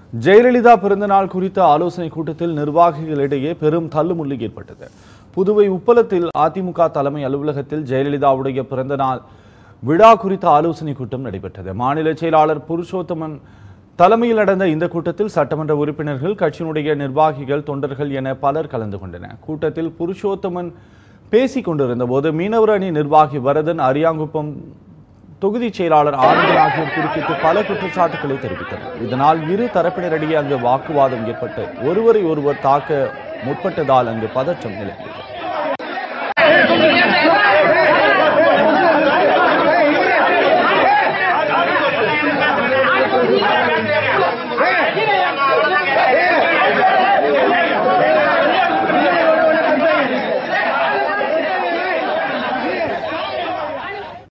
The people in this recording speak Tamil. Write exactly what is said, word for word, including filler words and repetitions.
ஜெயலலிதா பிறந்தநாள் குறித்த ஆலோசனை கூட்டத்தில் நிர்வாகிகளிடையே பெரும் தள்ளுமுள்ளு ஏற்பட்டது. புதுவை உப்பளத்தில் அதிமுக தலைமை அலுவலகத்தில் ஜெயலலிதாவுடைய பிறந்தநாள் விழா குறித்த ஆலோசனை கூட்டம் நடைபெற்றது. மாநில செயலாளர் புருஷோத்தமன் தலைமையில் நடந்த இந்த கூட்டத்தில் சட்டமன்ற உறுப்பினர்கள், கட்சியினுடைய நிர்வாகிகள், தொண்டர்கள் என பலர் கலந்து கொண்டனர். கூட்டத்தில் புருஷோத்தமன் பேசிக் கொண்டிருந்த போது மீனவர் அணி நிர்வாகி வரதன், அரியாங்குப்பம் தொகுதி செயலாளர் ஆனந்தன் ஆகியோர் குறுக்கிட்டு பல குற்றச்சாட்டுகளை தெரிவித்தனர். இதனால் இரு தரப்பினரிடையே அங்கு வாக்குவாதம் ஏற்பட்டு ஒருவரை ஒருவர் தாக்க முற்பட்டதால் அங்கு பதற்றம் நிலவியது.